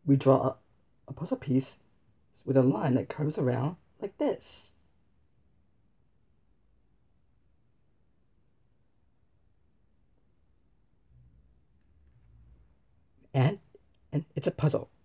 we draw a puzzle piece with a line that curves around like this. And it's a puzzle.